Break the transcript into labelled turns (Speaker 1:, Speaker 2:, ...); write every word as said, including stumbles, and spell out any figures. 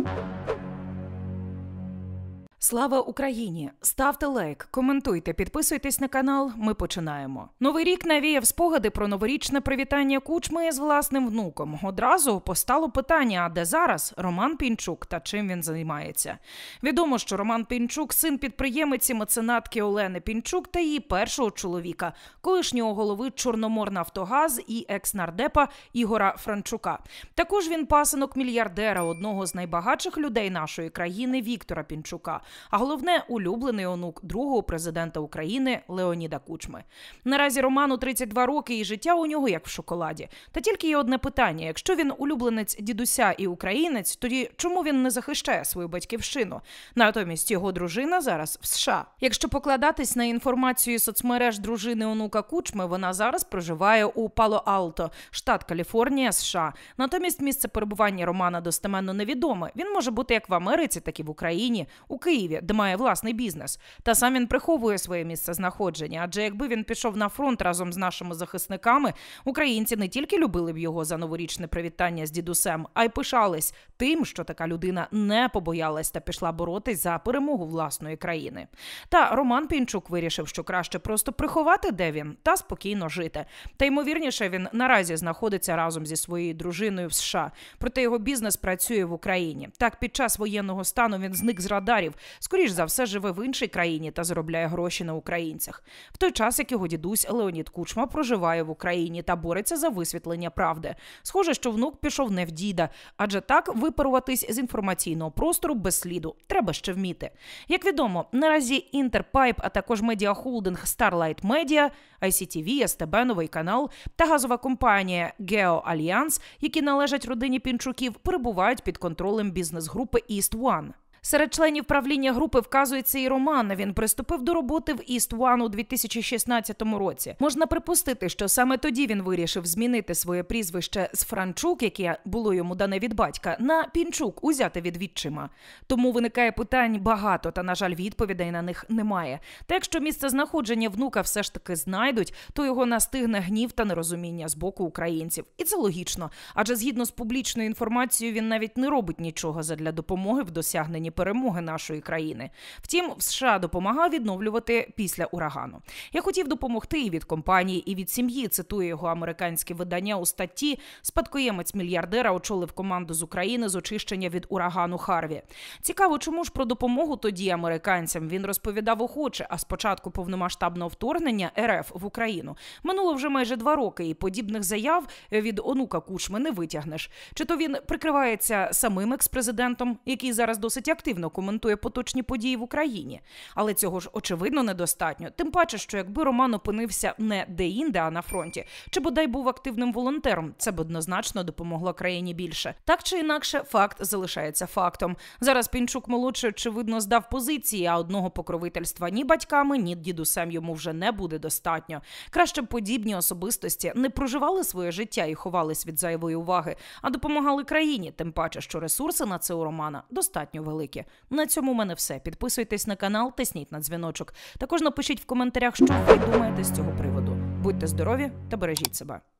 Speaker 1: Слава Україні! Ставте лайк, коментуйте, підписуйтесь на канал. Ми починаємо. Новий рік навіяв спогади про новорічне привітання Кучми з власним внуком. Одразу постало питання, а де зараз Роман Пінчук та чим він займається. Відомо, що Роман Пінчук – син підприємиці меценатки Олени Пінчук та її першого чоловіка, колишнього голови Чорноморнафтогаз і екс-нардепа Ігора Франчука. Також він пасинок мільярдера, одного з найбагатших людей нашої країни Віктора Пінчука. А головне – улюблений онук другого президента України Леоніда Кучми. Наразі Роману тридцять два роки і життя у нього як в шоколаді. Та тільки є одне питання. Якщо він улюбленець дідуся і українець, тоді чому він не захищає свою батьківщину? Натомість його дружина зараз в США. Якщо покладатись на інформацію соцмереж дружини онука Кучми, вона зараз проживає у Пало-Алто, штат Каліфорнія, США. Натомість місце перебування Романа достеменно невідоме. Він може бути як в Америці, так і в Україні, у Києві, де має власний бізнес. Та сам він приховує своє місце знаходження, адже якби він пішов на фронт разом з нашими захисниками, українці не тільки любили б його за новорічне привітання з дідусем, а й пишались тим, що така людина не побоялась та пішла боротись за перемогу власної країни. Та Роман Пінчук вирішив, що краще просто приховати, де він, та спокійно жити. Та ймовірніше, він наразі знаходиться разом зі своєю дружиною в США, проте його бізнес працює в Україні. Так, під час воєнного стану він зник з радарів, скоріш за все живе в іншій країні та заробляє гроші на українцях. В той час, як його дідусь Леонід Кучма проживає в Україні та бореться за висвітлення правди. Схоже, що внук пішов не в діда, адже так випаруватись з інформаційного простору без сліду треба ще вміти. Як відомо, наразі Інтерпайп, а також медіахолдинг Starlight Media, ай сі ті ві, ес те бе, Новий канал та газова компанія Geo Alliance, які належать родині Пінчуків, перебувають під контролем бізнес-групи East One. Серед членів правління групи вказується і Роман. Він приступив до роботи в East One у дві тисячі шістнадцятому році. Можна припустити, що саме тоді він вирішив змінити своє прізвище з Франчук, яке було йому дане від батька, на Пінчук, узяте від відчима. Тому виникає питань багато, та, на жаль, відповідей на них немає. Та якщо місце знаходження внука все ж таки знайдуть, то його настигне гнів та нерозуміння з боку українців. І це логічно, адже згідно з публічною інформацією він навіть не робить нічого задля допомоги в досягненні перемоги нашої країни. Втім, в США допомагав відновлювати після урагану. Я хотів допомогти і від компанії, і від сім'ї, цитує його американське видання у статті. Спадкоємець мільярдера очолив команду з України з очищення від урагану Харві. Цікаво, чому ж про допомогу тоді американцям він розповідав охоче, а з початку повномасштабного вторгнення ер еф в Україну минуло вже майже два роки, і подібних заяв від онука Кучми не витягнеш. Чи то він прикривається самим екс-президентом, який зараз досить активно активно коментує поточні події в Україні. Але цього ж, очевидно, недостатньо. Тим паче, що якби Роман опинився не де-інде, а на фронті, чи бодай був активним волонтером, це б однозначно допомогло країні більше. Так чи інакше, факт залишається фактом. Зараз Пінчук-молодший, очевидно, здав позиції, а одного покровительства ні батьками, ні дідусем йому вже не буде достатньо. Краще б подібні особистості не проживали своє життя і ховались від зайвої уваги, а допомагали країні, тим паче, що ресурси на це у Романа достатньо великі. На цьому у мене все. Підписуйтесь на канал, тисніть на дзвіночок. Також напишіть в коментарях, що ви думаєте з цього приводу. Будьте здорові та бережіть себе.